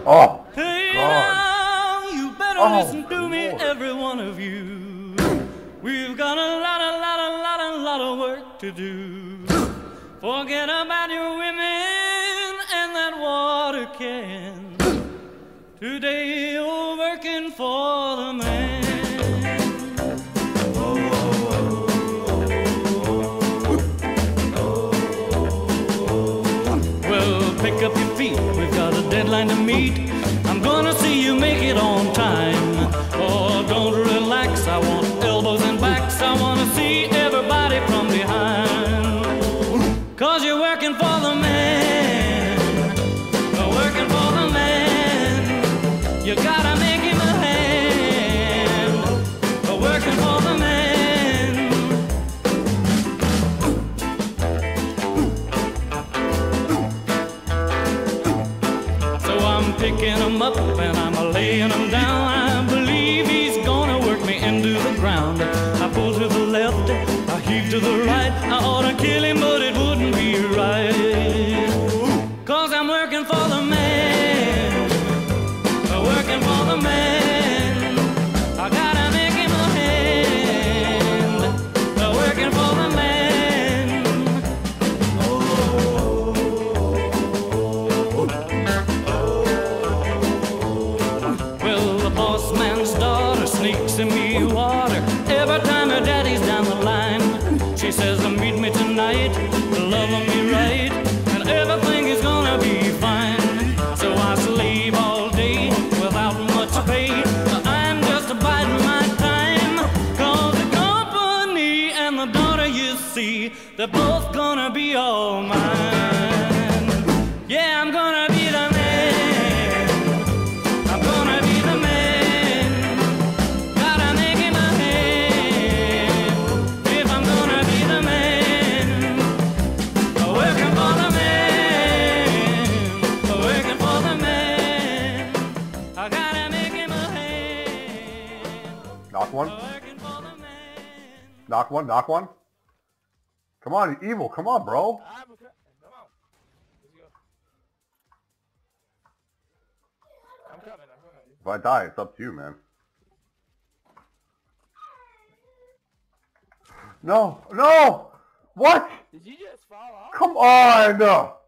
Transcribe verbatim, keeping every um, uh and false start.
Oh, Hey God. now, you better Oh, listen to me, Lord. every one of you. We've got a lot, a lot, a lot, a lot of work to do. Forget about your women and that water can. Today you're working for the man. Well, pick up your feet, we've got a deadline to meet. I'm gonna see you make it on time. Oh, don't relax, I want elbows and backs. I wanna see everybody from behind. Cause you're working for the man. Working for the man. You gotta make him a hand. Working for the man. So I'm picking him up and I'm laying him down. I believe he's gonna work me into the ground. I pull to the left, I heave to the right. I ought to kill him, but it wouldn't be right. Cause I'm working for the man. Working for the man. I gotta make him a hand. Working for the man. Well, the boss man's daughter sneaks in me water every time her daddy's down the line. She says, meet me tonight, love me right, and everything is gonna be fine. So I slave all day without much pay. I'm just biding my time. Cause the company and the daughter you see, they're both gonna be all mine. Yeah, I'm gonna be the man. I'm gonna be the man. Gotta make him a hand. If I'm gonna be the man. Working for the man. Working for the man. I gotta make him a hand. Knock one. Working for the man. Knock one. Knock one. Come on, you evil. Come on, bro. I'm coming, I'm coming. If I die, it's up to you, man. No. No. What? Did you just fall off? Come on.